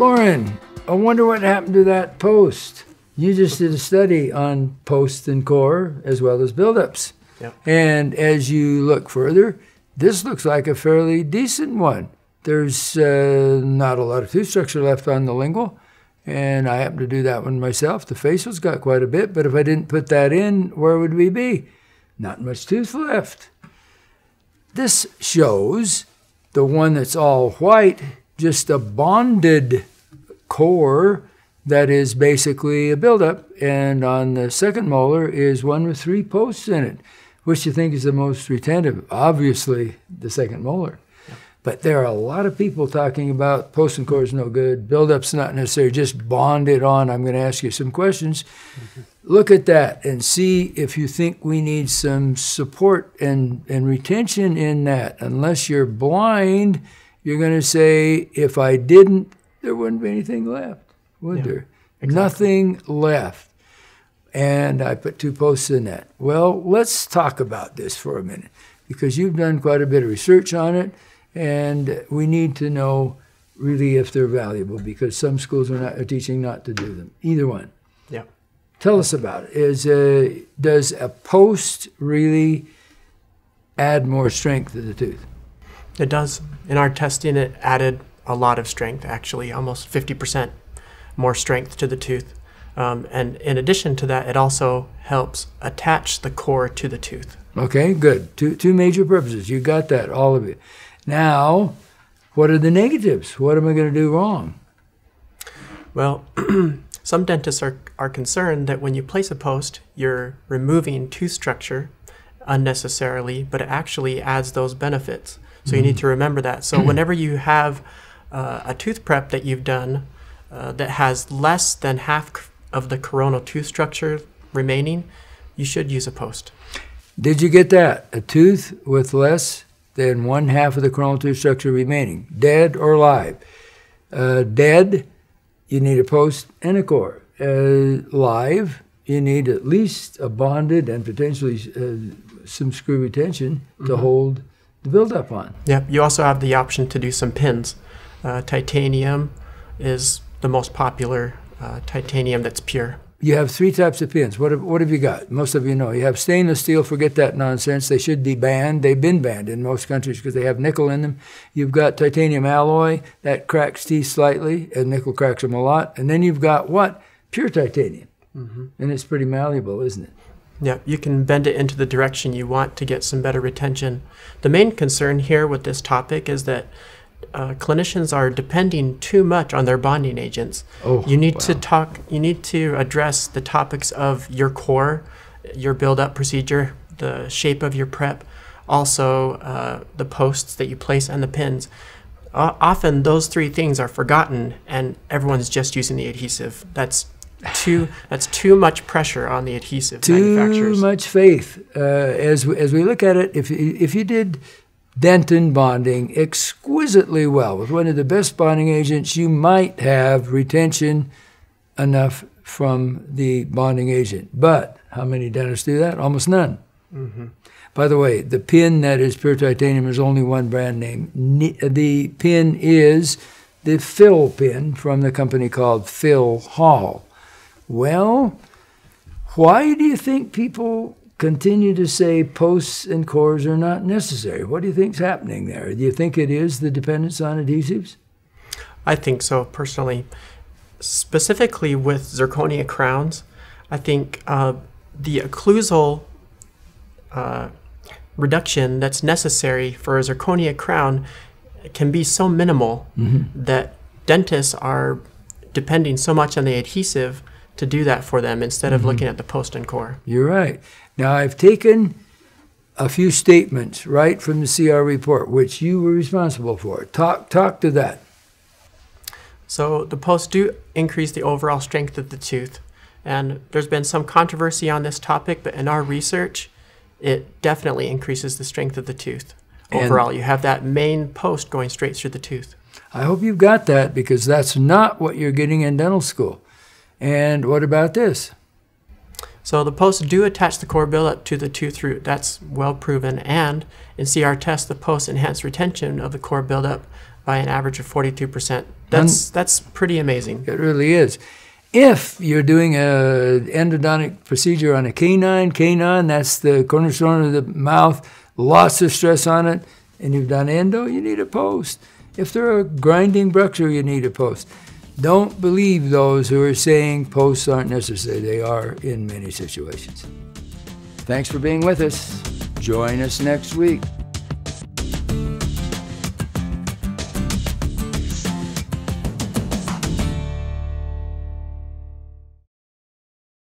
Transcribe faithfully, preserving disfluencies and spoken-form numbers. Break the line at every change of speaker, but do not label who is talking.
Lauren, I wonder what happened to that post. You just did a study on post and core as well as buildups.
Yep.
And as you look further, this looks like a fairly decent one. There's uh, not a lot of tooth structure left on the lingual, and I happen to do that one myself. The facial's got quite a bit, but if I didn't put that in, where would we be? Not much tooth left. This shows the one that's all white, just a bonded core that is basically a buildup, and on the second molar is one with three posts in it. Which do you think is the most retentive? Obviously, the second molar. Yeah. But there are a lot of people talking about post and core is no good, buildup's not necessary, just bond it on. I'm going to ask you some questions. Mm-hmm. Look at that and see if you think we need some support and, and retention in that. Unless you're blind, you're going to say, if I didn't, there wouldn't be anything left, would
yeah,
there?
Exactly.
Nothing left. And I put two posts in that. Well, let's talk about this for a minute, because you've done quite a bit of research on it, and we need to know really if they're valuable, because some schools are, not, are teaching not to do them. Either one.
Yeah.
Tell us about it. Is a, does a post really add more strength to the tooth?
It does. In our testing, it added a lot of strength, actually, almost fifty percent more strength to the tooth. Um, and in addition to that, it also helps attach the core to the tooth.
Okay, good. Two, two major purposes. You got that, all of it. Now, what are the negatives? What am I going to do wrong?
Well, some dentists are, are concerned that when you place a post, you're removing tooth structure unnecessarily, but it actually adds those benefits. So mm-hmm. you need to remember that. So whenever you have uh, a tooth prep that you've done uh, that has less than half of the coronal tooth structure remaining, you should use a post.
Did you get that? A tooth with less than one half of the coronal tooth structure remaining, dead or live. Uh, dead, you need a post and a core. Uh, live, you need at least a bonded and potentially uh, some screw retention to mm-hmm. hold the build-up on.
Yep. You also have the option to do some pins. Uh, titanium is the most popular uh, titanium that's pure.
You have three types of pins. What have, what have you got? Most of you know. You have stainless steel. Forget that nonsense. They should be banned. They've been banned in most countries because they have nickel in them. You've got titanium alloy. That cracks teeth slightly, and nickel cracks them a lot. And then you've got what? Pure titanium. Mm-hmm. And it's pretty malleable, isn't it?
Yeah, you can bend it into the direction you want to get some better retention. The main concern here with this topic is that Uh, clinicians are depending too much on their bonding agents.
Oh,
you need
wow.
to talk. You need to address the topics of your core, your build-up procedure, the shape of your prep, also uh, the posts that you place and the pins. Uh, often those three things are forgotten, and everyone's just using the adhesive. That's too. That's too much pressure on the adhesive
too
manufacturers.
Too much faith. Uh, as we, as we look at it, if if you did Dentin bonding exquisitely well with one of the best bonding agents, you might have retention enough from the bonding agent. But how many dentists do that? Almost none. Mm-hmm. By the way, the pin that is pure titanium is only one brand name. The pin is the Phil pin from the company called Phil Hall. Well, why do you think people continue to say posts and cores are not necessary? What do you think's happening there? Do you think it is the dependence on adhesives?
I think so, personally. Specifically with zirconia crowns, I think uh, the occlusal uh, reduction that's necessary for a zirconia crown can be so minimal mm-hmm. that dentists are depending so much on the adhesive to do that for them instead of mm-hmm. looking at the post and core.
You're right. Now, I've taken a few statements right from the C R report, which you were responsible for. Talk, talk to that.
So the posts do increase the overall strength of the tooth. And there's been some controversy on this topic, but in our research, it definitely increases the strength of the tooth. Overall, and you have that main post going straight through the tooth.
I hope you've got that, because that's not what you're getting in dental school. And what about this?
So the posts do attach the core buildup to the tooth root. That's well proven. And in C R tests, the posts enhance retention of the core buildup by an average of forty-two percent. That's, that's pretty amazing.
It really is. If you're doing an endodontic procedure on a canine, canine, that's the cornerstone of the mouth, lots of stress on it, and you've done endo, you need a post. If they're a grinding bruxer, you need a post. Don't believe those who are saying posts aren't necessary. They are in many situations. Thanks for being with us. Join us next week.